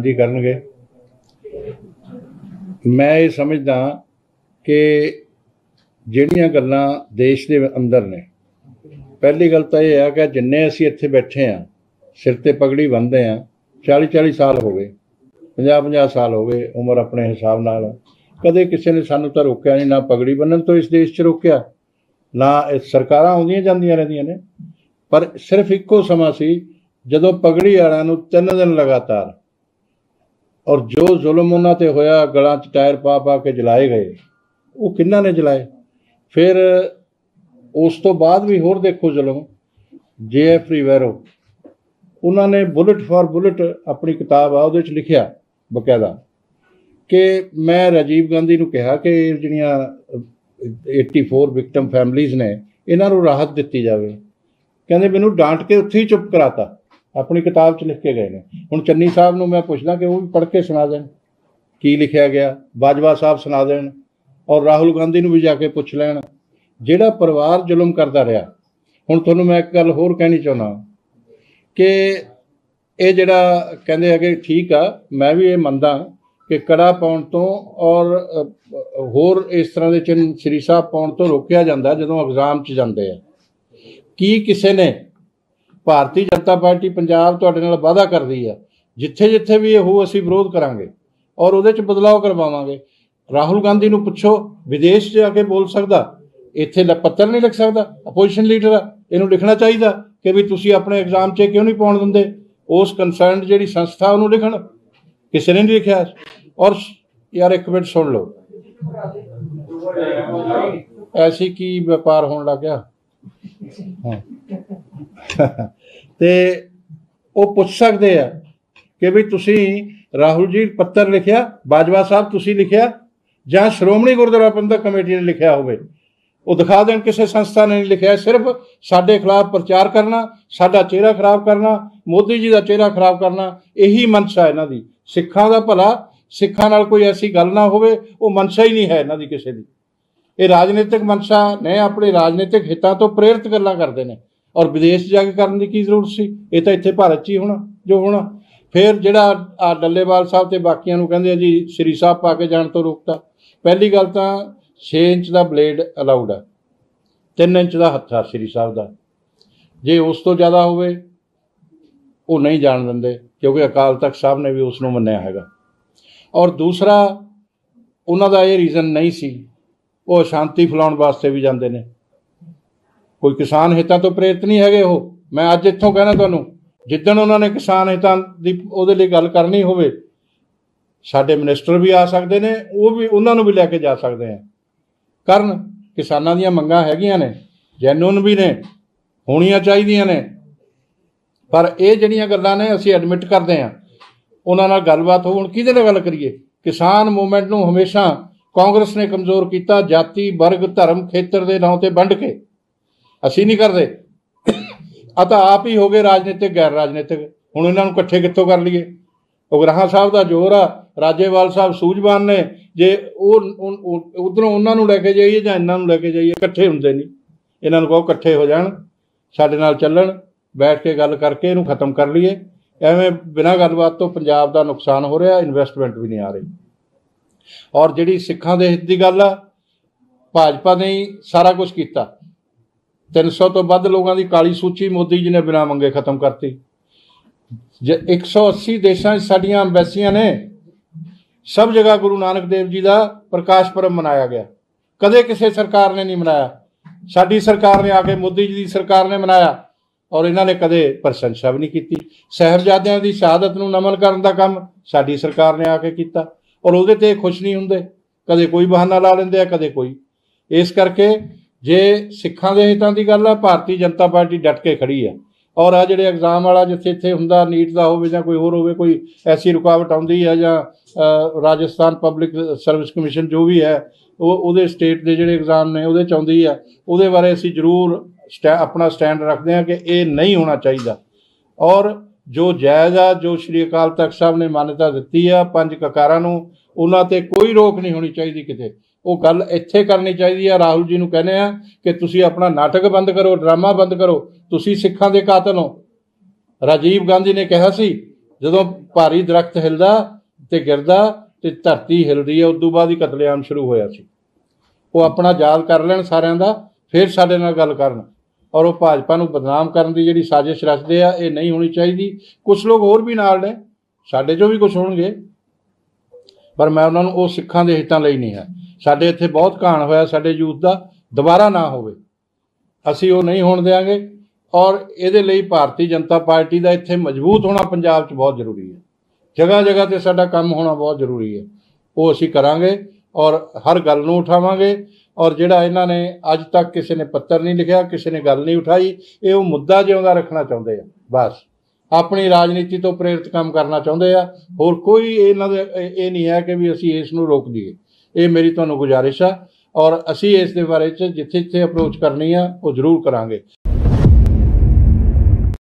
ਸਾਂਝੀ करनगे। मैं ये समझदा कि ਜਿਹੜੀਆਂ ਗੱਲਾਂ देश के अंदर ने, पहली गल तो यह है कि जिन्ने असीं इत्थे बैठे हाँ सिर ते पगड़ी बन्नदे हाँ 40-40 साल हो गए, 50-50 साल हो गए उम्र अपने हिसाब नाल, कदे किसी ने सानू तो रोकिया नहीं, ना पगड़ी बन्नण तो इस देश च रोकिया, ना सरकारां आउंदियां जांदियां रहिंदियां ने। पर सिर्फ इक्को समा सी जदों पगड़ी वालियां नूं 3 दिन लगातार और जो जुल्म उन्हां ते होया, गलां च टायर पा पा के जलाए गए, वो किन्हां ने जलाए। फिर उस तो बाद भी होर देखो जुल्म, JF रिवैरो उन्होंने बुलेट फॉर बुलेट अपनी किताब आ उहदे च लिखिया बकायदा कि मैं राजीव गांधी नूं कहा कि जिहड़ियां 84 विक्टम फैमिलीज़ ने इन्हां नूं राहत दित्ती जावे, कहंदे मैनूं डांट के उत्थे ही चुप कराता, अपनी किताब च लिख के गए ने। हुण चन्नी साहब नूं मैं पुछदा कि वो भी पढ़ के सुना देण की लिखिया गया, बाजवा साहब सुना देण, और राहुल गांधी नूं भी जाके पुछ लैण। जिहड़ा परिवार जुल्म करदा रहा, हुण तुहानूं मैं एक गल होर कहनी चाहुंदा कि ये जिहड़ा कहंदे है कि ठीक आ, मैं भी ये मनदा कि कड़ा पाउण तो और होर इस तरह के चिन्ह श्री साहब पाउण तो रोकिया जाता जदों एग्जाम च जाते हैं। की किसी ने भारतीय जनता पार्टी पंजाब तुहाडे नाल वादा करदी है जिथे जिथे भी हो असीं विरोध करांगे और उहदे च बदलाव करवावांगे। राहुल गांधी नूं पुछो, विदेश जाके बोल सकदा, इत्थे पत्र नहीं लिख सकदा, अपोजिशन लीडर आ, इहनूं लिखना चाहिए कि भी तुसीं अपने एग्जाम च क्यों नहीं पाउण दिंदे। उस कंसर्नड जिहड़ी संस्था उहनूं लिखण, किसी ने नहीं लिखिया। और यार एक मिनट सुन लो, ऐसी की व्यापार होने लग गया। हाँ ते वो पुछ सकते हैं कि भी तुसी राहुल जी पत्र लिखिया, बाजवा साहब तुसी लिखिया, जां श्रोमणी गुरुद्वारा प्रबंधक कमेटी ने लिखिया होवे, वो दिखा दें किसी संस्था ने नहीं लिखा। सिर्फ साडे खिलाफ प्रचार करना, साडा चेहरा खराब करना, मोदी जी का चेहरा खराब करना, यही मनशा इन्हां दी। सिखां दा भला, सिखां नाल कोई ऐसी गल ना होवे, वो मनशा ही नहीं है इन्हां दी किसी दी। ये राजनीतिक मनशा ने, अपने राजनीतिक हितां तो प्रेरित गल्लां करदे ने, और विदेश जाके करन दी की जरूरत सी। ये तो इत्थे भारत च ही होना जो होना। फिर जिहड़ा डल्लेवाल साहब ते बाकियां नूं कहंदे जी श्री साहब पा के जाण तो रोकता। पहली गल तां 6 इंच का ब्लेड अलाउड है, 3 इंच का हत्था श्री साहब का, जे उस तो ज़्यादा होवे वो नहीं जान देंगे, क्योंकि अकाल तख्त साहब ने भी उसनों मन्निया हैगा। और दूसरा उन्हां दा ये रीज़न नहीं सी, वो अशांति फैलाउण वास्ते भी जाते हैं, कोई किसान हितां तो प्रेरित नहीं है। वो मैं अज इत्थों कहना तुहानूं, जिद्दण उन्होंने किसान हितां दी उहदे लई गल करनी होवे, साडे मिनिस्टर भी आ सकते हैं, वो भी उन्होंने भी लैके जा सकते हैं। करन किसानां दीयां मंगां हैगियां ने, जैनुअन भी ने, होणियां चाहीदियां ने। पर ये जिहड़ियां गल्लां ने असीं एडमिट करते हैं, उन्हां नाल गलबात हो। हुण किहदे नाल गल करिए? किसान मूवमेंट नूं हमेशा कांग्रेस ने कमज़ोर किया, जाति वर्ग धर्म खेतर के नाम से वंड के। असीं नहीं करते, तां आप ही हो गए राजनीतिक गैर राजनीतिक। हुण इन्हां नूं इकट्ठे कित्थों कर लईए? उगराहां साहब का जोर आ, राजेवाल साहब सूझवान ने, जे उधरों उन्होंने लैके जाइए जां इन्हां नूं लैके जाइए, इकट्ठे हुंदे नहीं। इन्हां नूं कहो इकट्ठे हो जाण, साडे नाल चलण, बैठ के गल करके इहनूं खत्म कर लईए। एवें बिना गलबात तो पंजाब का नुकसान हो रहा, इन्वेस्टमेंट भी नहीं आ रही। और जिहड़ी सिखां दे हित की गल आ, भाजपा ने ही सारा कुछ किया। 300 तो वध लोगों की काली सूची मोदी जी ने बिना मंगे खत्म करती। 180 देशों साडियां अंबैसियां ने, सब जगह गुरु नानक देव जी का प्रकाश पुरब मनाया गया। कदे किसी सरकार ने नहीं मनाया, साडी सरकार ने आके मोदी जी की सरकार ने मनाया, और इन्होंने कदे प्रशंसा भी नहीं की। साहिबजादियां की शहादत नूं नमन करन दा काम साडी सरकार ने आके किया, और उहदे ते खुश नहीं हुंदे। कदे कोई बहाना ला लेंदे आ, कदे कोई। इस करके जे सिखां दे हितां दी गल आ, भारतीय जनता पार्टी डट के खड़ी है। और आ जिहड़े एग्जाम वाला जिथे इत्थे हुंदा, नीट का होवे जां कोई होर होवे, कोई ऐसी रुकावट आउंदी है, जां राजस्थान पब्लिक सर्विस कमीशन जो भी है, वो स्टेट के जिहड़े एग्जाम ने उहदे च आउंदी है, उहदे बारे असीं जरूर अपना स्टैंड रखते हैं कि ये नहीं होना चाहिए। और जो जायज़ आ, जो श्री अकाल तख्त साहब ने मान्यता दी है 5 ककारां नूं, उन्हां ते कोई रोक नहीं होनी चाहिए किते। वो गल इत्थे करनी चाहिए है। राहुल जी नूं कहने आ कि तुसीं अपना नाटक बंद करो, ड्रामा बंद करो, तुसीं सिखां दे कातल हो। राजीव गांधी ने कहा सी ਜਦੋਂ ਭਾਰੀ ਦਰਖਤ ਹਿਲਦਾ ਤੇ ਗਿਰਦਾ ਤੇ ਧਰਤੀ ਹਿਲਦੀ ਹੈ, ਉਦੋਂ ਬਾਅਦ ਹੀ ਕਤਲੇਆਮ ਸ਼ੁਰੂ ਹੋਇਆ ਸੀ। ਉਹ ਆਪਣਾ ਯਾਦ ਕਰ ਲੈਣ ਸਾਰਿਆਂ ਦਾ, ਫਿਰ ਸਾਡੇ ਨਾਲ ਗੱਲ ਕਰਨ। ਔਰ ਉਹ ਭਾਜਪਾ ਨੂੰ ਬਦਨਾਮ ਕਰਨ ਦੀ ਜਿਹੜੀ ਸਾਜ਼ਿਸ਼ ਰਚਦੇ ਆ, ਇਹ ਨਹੀਂ ਹੋਣੀ ਚਾਹੀਦੀ। ਕੁਛ ਲੋਕ ਹੋਰ ਵੀ ਨਾਲ ਨੇ, ਸਾਡੇ 'ਚੋਂ ਵੀ ਕੁਛ ਹੋਣਗੇ, ਪਰ ਮੈਂ ਉਹਨਾਂ ਨੂੰ ਉਹ ਸਿੱਖਾਂ ਦੇ ਹਿੱਤਾਂ ਲਈ ਨਹੀਂ ਹੈ। ਸਾਡੇ ਇੱਥੇ ਬਹੁਤ ਘਾਣ ਹੋਇਆ ਸਾਡੇ ਯੂਥ ਦਾ, ਦੁਬਾਰਾ ਨਾ ਹੋਵੇ, ਅਸੀਂ ਉਹ ਨਹੀਂ ਹੋਣ ਦਿਆਂਗੇ। ਔਰ ਇਹਦੇ ਲਈ ਭਾਰਤੀ ਜਨਤਾ ਪਾਰਟੀ ਦਾ ਇੱਥੇ ਮਜ਼ਬੂਤ ਹੋਣਾ ਪੰਜਾਬ 'ਚ ਬਹੁਤ ਜ਼ਰੂਰੀ ਹੈ। ਜਗ੍ਹਾ ਜਗ੍ਹਾ 'ਤੇ ਸਾਡਾ ਕੰਮ ਹੋਣਾ ਬਹੁਤ ਜ਼ਰੂਰੀ ਹੈ। ਉਹ ਅਸੀਂ ਕਰਾਂਗੇ ਔਰ ਹਰ ਗੱਲ ਨੂੰ ਉਠਾਵਾਂਗੇ। ਔਰ ਜਿਹੜਾ ਇਹਨਾਂ ਨੇ ਅੱਜ ਤੱਕ ਕਿਸੇ ਨੇ ਪੱਤਰ ਨਹੀਂ ਲਿਖਿਆ, ਕਿਸੇ ਨੇ ਗੱਲ ਨਹੀਂ ਉਠਾਈ, ਇਹ ਉਹ ਮੁੱਦਾ ਜਿਉਂਦਾ ਰੱਖਣਾ ਚਾਹੁੰਦੇ ਆ। ਬਸ ਆਪਣੀ ਰਾਜਨੀਤੀ ਤੋਂ ਪ੍ਰੇਰਿਤ ਕੰਮ ਕਰਨਾ ਚਾਹੁੰਦੇ ਆ। ਹੋਰ ਕੋਈ ਇਹਨਾਂ ਦੇ ਇਹ ਨਹੀਂ ਹੈ ਕਿ ਵੀ ਅਸੀਂ ਇਸ ਨੂੰ ਰੋਕ ਦਈਏ। ਇਹ ਮੇਰੀ ਤੁਹਾਨੂੰ ਗੁਜ਼ਾਰਿਸ਼ ਆ, ਔਰ ਅਸੀਂ ਇਸ ਦੇ ਬਾਰੇ 'ਚ ਜਿੱਥੇ ਜਿੱਥੇ ਅਪਰੋਚ ਕਰਨੀ ਆ ਉਹ ਜ਼ਰੂਰ ਕਰਾਂਗੇ।